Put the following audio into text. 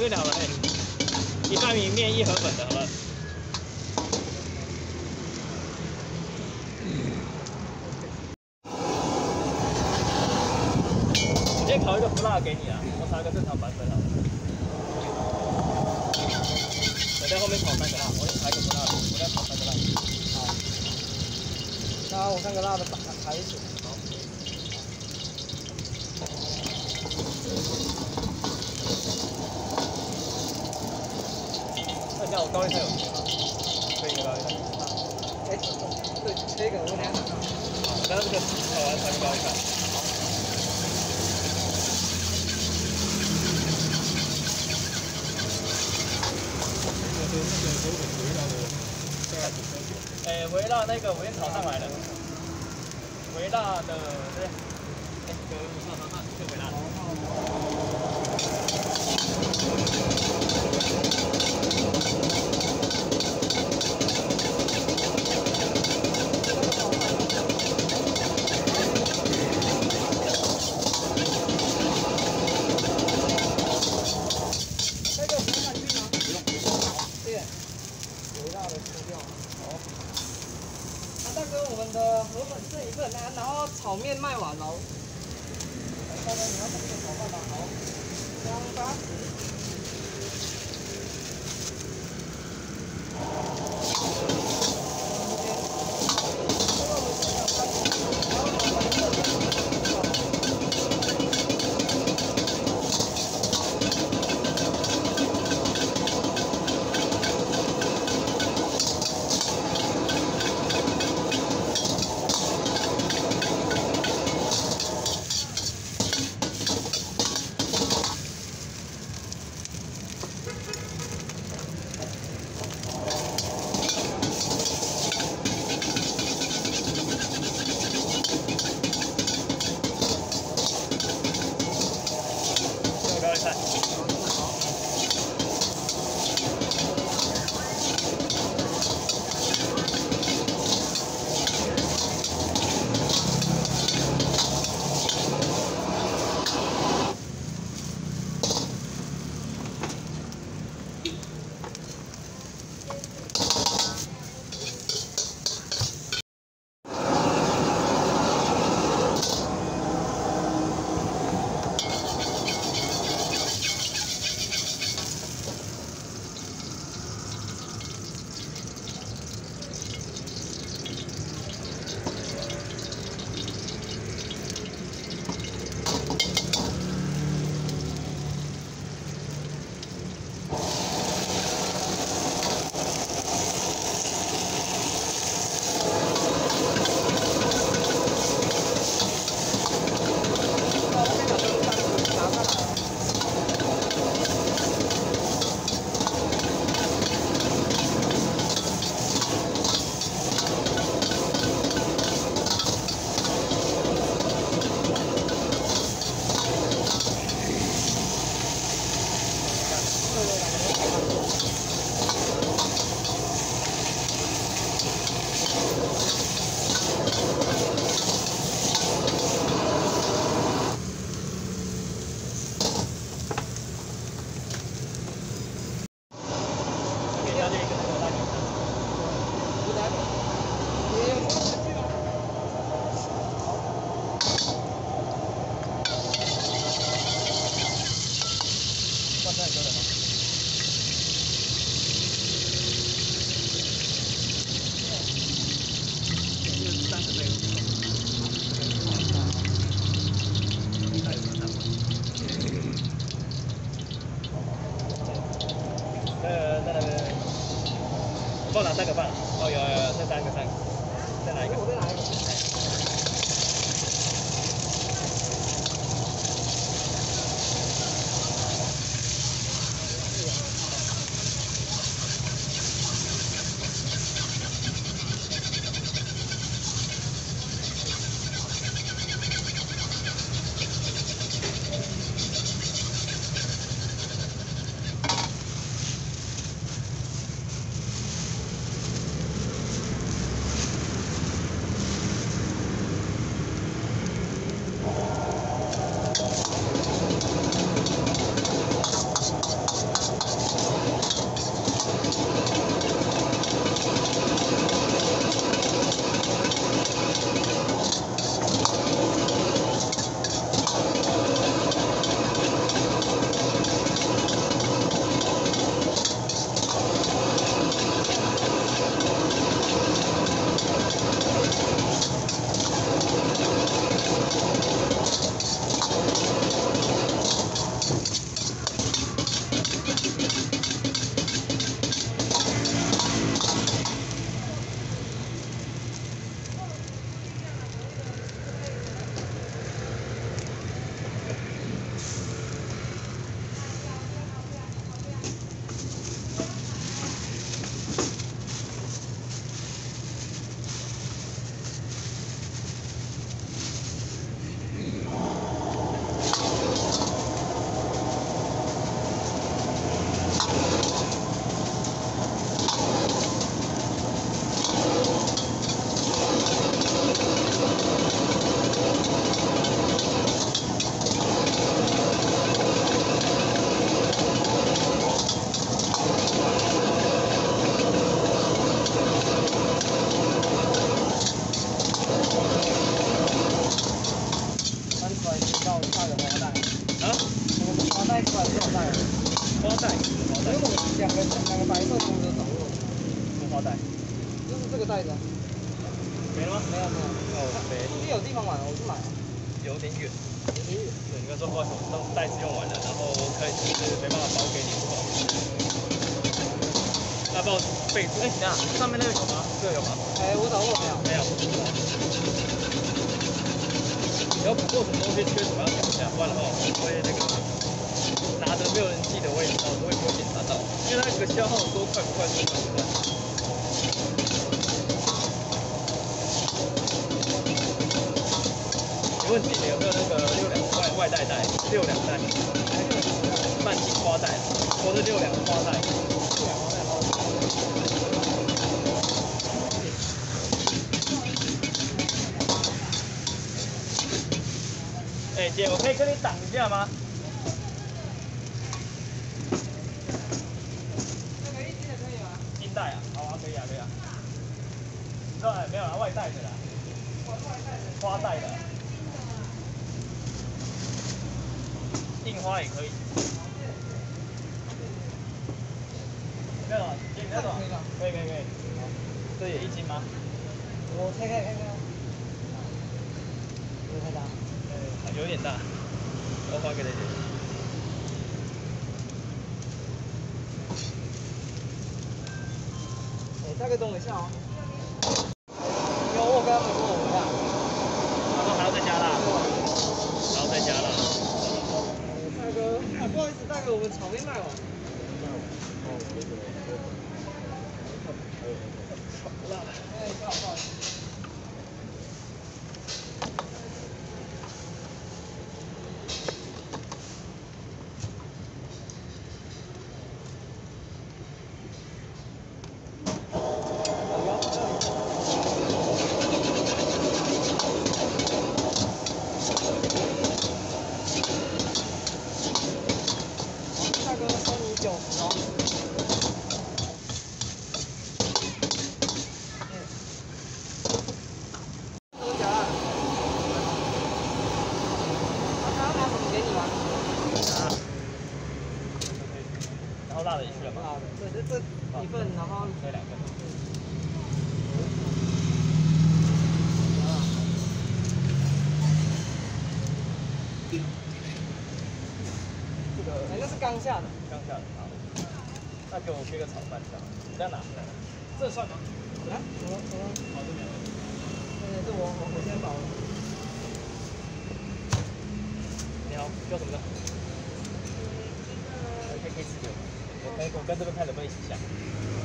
不了了，一半米面一盒粉的，好了。我先烤一个不辣给你啊，我炒一个正常版本好了。我在后面炒3个辣，我先炒一个不辣的，我再炒3个辣。好。那我3个辣的排一起。好。那下我高丽菜有切吗？可以高丽菜。哎，对，切一个，我2个。好，那这个炒完才能高丽菜。 微辣那个我先炒上来了，微辣的对，微辣。那个河马去吗？不用，对，微辣的吃掉。好。 大哥，我们的河粉剩1份，然后炒面卖完喽。大哥，你要这个炒饭吧？好，香80。在那边，放哪3个半？哦，有，这3个，再拿一个。我再拿一个。 有花带。 啊？ 我们花带出来这种带。 花带？花带？ 因为我两个白色同时找过。 什么花带？ 就是这个袋子。 没了吗？ 没有。 哦，没。 附近有地方买了，我去买了。 有点远。对，你跟说不好意思，我袋子用完了，然后可以就是没办法包给你，不好意思。那帮我备注。哎，等下，上面那个有吗？这个有吗？ 哎，我找过没有？ 没有。你要补过什么东西缺什么要讲一下，不然的话我会那个拿着没有人记得我也知道，我也不会检查到，因为那个消耗多快不快，多快不快。没问题，你有没有那个62外带袋？62袋，半径花袋，或是62花袋。哎，姐，我可以跟你挡一下吗？ 那个一斤的可以吗？ 硬袋啊，好啊，可以啊，可以啊。对，没有啦，外带的啦。花带的。印花也可以。没有，姐，你那种可以。好，这也1斤吗？ 我拆开看看。有太大？ 有点大。我还给姐姐。 大哥等我一下哦。有，我跟他们说我们他说还要再加辣，然后再加辣。 大哥，不好意思，大哥，我们炒面卖完。辣。哎，不好意思。大哥，收你90哦。 然后辣的也去了吗？ 辣的，这一份，然后这2份。这个， 哎，那是刚下的。 刚下的，好。那给我切个炒饭这样。你在哪？这算吗？ 啊？什么？ 好，这边。 这我先饱了。 你好，叫什么呢？可以吃点。我跟这边看能不能一起下。